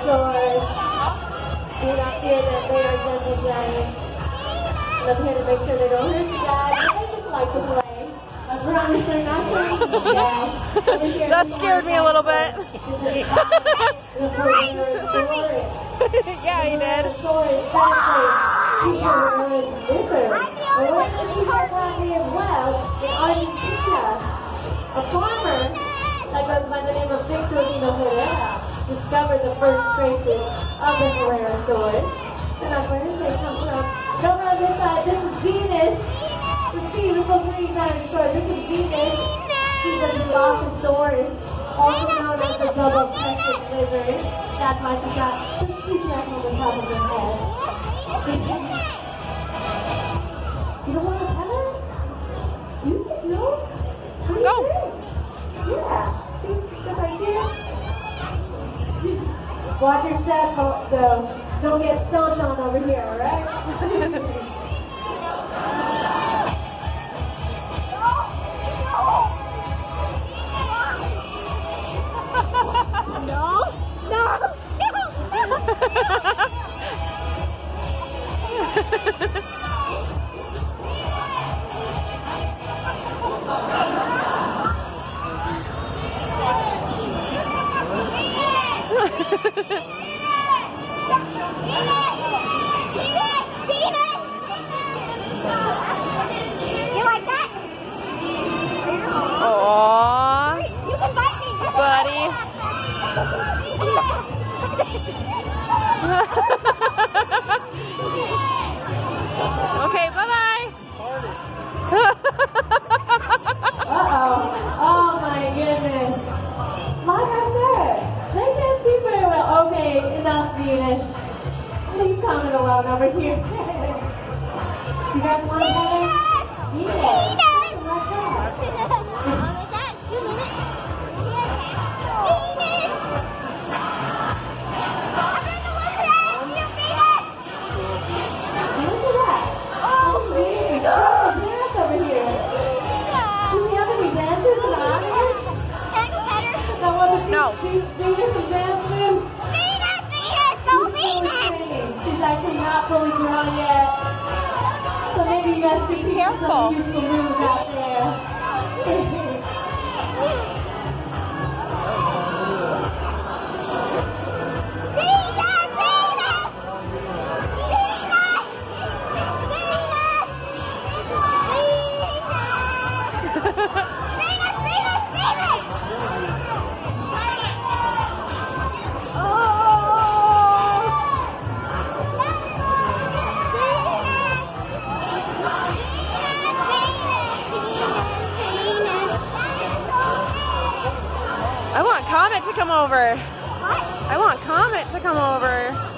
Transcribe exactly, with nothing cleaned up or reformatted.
dinosaurs. Do not fear them, they are gentle giants. I'm here to make sure they don't hurt you guys. They just like to play. I promise they're not hurting you guys. That scared me a little bit. Yeah, he did. A farmer that goes by the name of Victorino Herrera discovered the first traces of the Herrerasaurus. And that's where his name comes from. Over on this side, this is Venus. The beautiful green dinosaur. This is Venus. She's a Dilophosaurus, also known as the double-crested lizard. That's why she got two teeth on the top of her head. You don't want to pet her? You can go. Go. Yeah. See, just right here. Watch your step, though. Don't get stomped on over here, alright? No, no, You like that? Aww, You can bite me, buddy. Okay, bye-bye. Uh-oh. Oh my goodness. Like I said, they can't see very well. Okay, enough, Venus. Leave coming alone over here. You guys want to have it? Venus. Like that. No. She's Venus and dancing. Venus, Venus, go Venus! She's actually not fully grown yet. So maybe you guys can pick up some useful moves out there. I want Comet to come over. What? I want Comet to come over.